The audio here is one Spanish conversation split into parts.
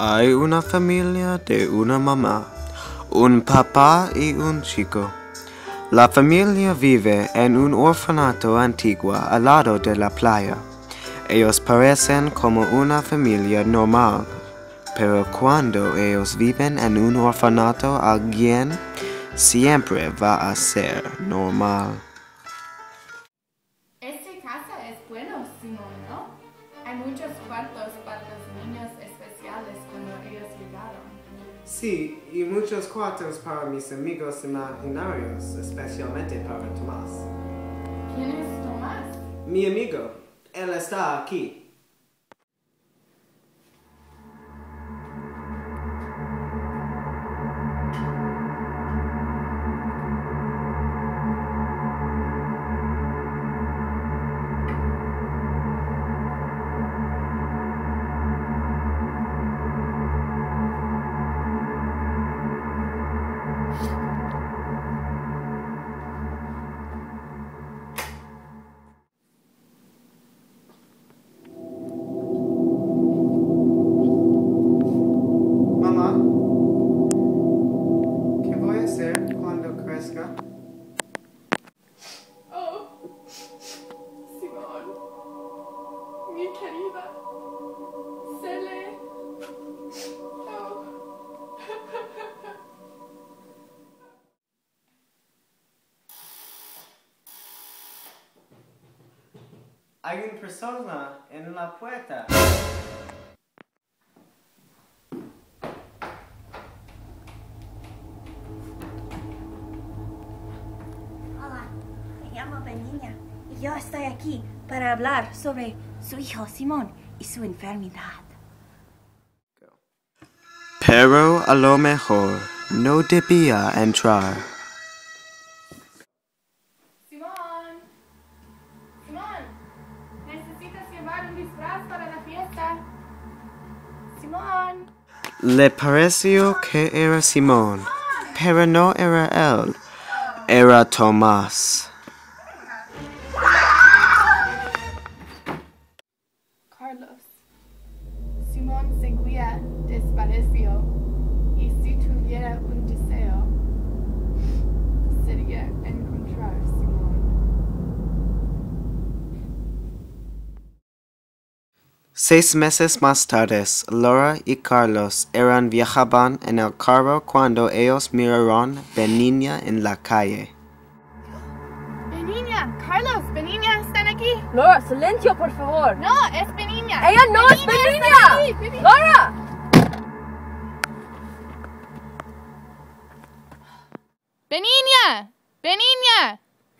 Hay una familia de una mamá, un papá y un chico. La familia vive en un orfanato antiguo al lado de la playa. Ellos parecen como una familia normal, pero cuando ellos viven en un orfanato, alguien siempre va a ser normal. Esta casa es buena, Simón, ¿no? Hay muchos cuartos para los niños especiales cuando ellos llegaron. Sí, y muchos cuartos para mis amigos imaginarios, especialmente para Tomás. ¿Quién es Tomás? Mi amigo, él está aquí. Mamá, ¿qué voy a hacer cuando crezca? Oh, Simón, mi querida, Cele. Oh. Hay una persona en la puerta. Hola, me llamo Benigna y yo estoy aquí para hablar sobre su hijo Simón y su enfermedad. Pero a lo mejor no debía entrar. Simón, Simón, necesitas llevar un disfraz para la fiesta. Simón. Le pareció que era Simón, pero no era él, era Tomás. Carlos, Simón seguía desapareció y si tuviera un deseo, sería encontrar Simón. 6 meses más tarde, Laura y Carlos viajaban en el carro cuando ellos miraron Benigna en la calle. Benigna, Carlos, Benigna, ¿están aquí? Laura, silencio, por favor. No, es Benigna. ¡Ella no es Benigna! ¡Laura! Benigna, Benigna.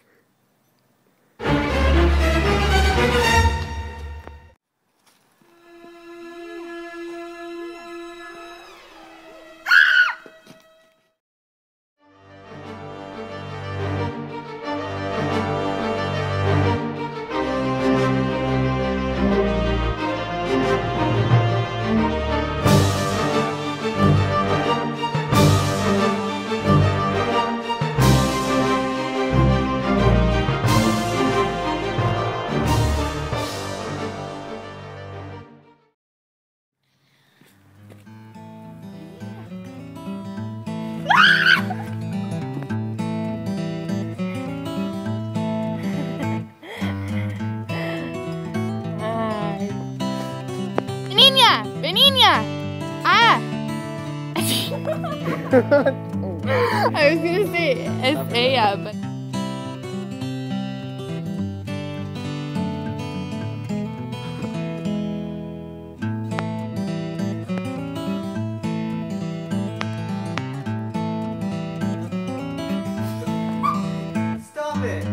Benigna, Benigna. Ah. I was gonna say it's ella, but. Stop it!